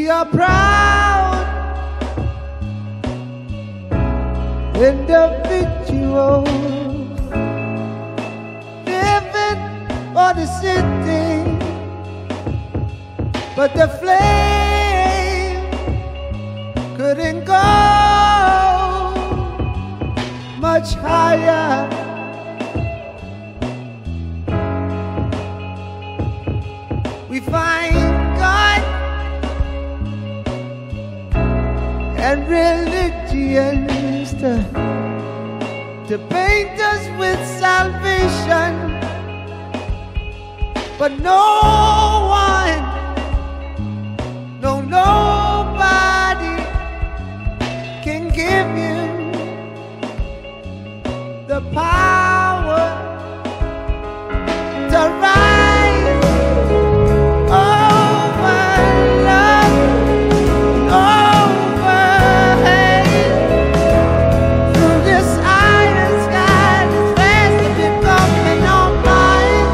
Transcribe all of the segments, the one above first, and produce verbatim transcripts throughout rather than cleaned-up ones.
We are proud individuals living for the city, but the flame couldn't go much higher. We find God and religions to, to paint us with salvation, but no one, no nobody can give you the power to rise over love, over hate. Through this iron sky, this fast as it coming on mine.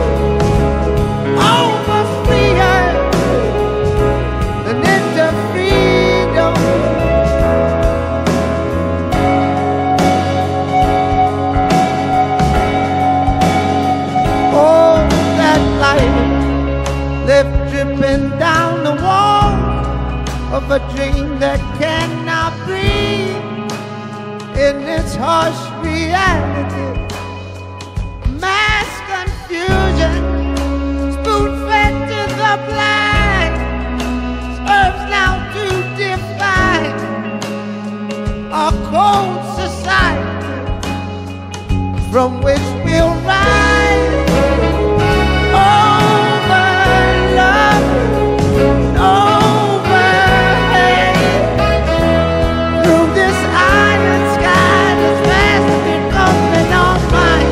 Over freer and into freedom. Oh, that light left dripping down the wall of a dream that cannot breathe in its harsh reality. Mass confusion, spoon-fed to the blind, serves now to define our cold society from which we'll rise. Over love, over hate. Through this iron sky, this fast as it coming on mine.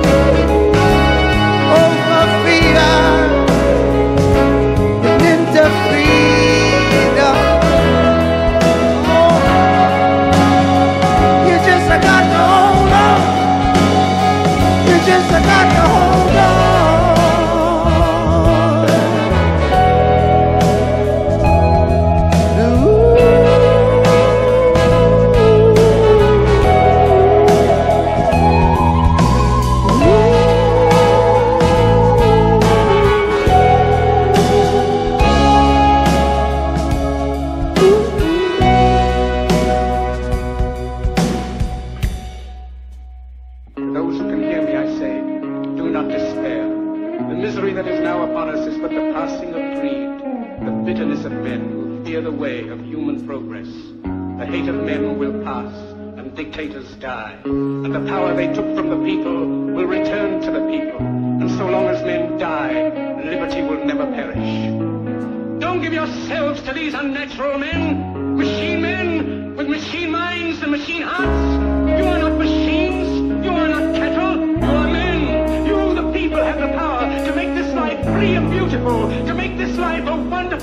Over fear and into freedom. Oh, you just got to hold on. You just got to hold on. Those who can hear me, I say, do not despair. The misery that is now upon us is but the passing of greed, the bitterness of men who fear the way of human progress. The hate of men will pass, and dictators die, and the power they took from the people will return to the people. And so long as men die, liberty will never perish. Don't give yourselves to these unnatural men, machine men with machine minds and machine hearts. You are not machines. You are not cattle, you are men. You, the people, have the power to make this life free and beautiful, to make this life a wonderful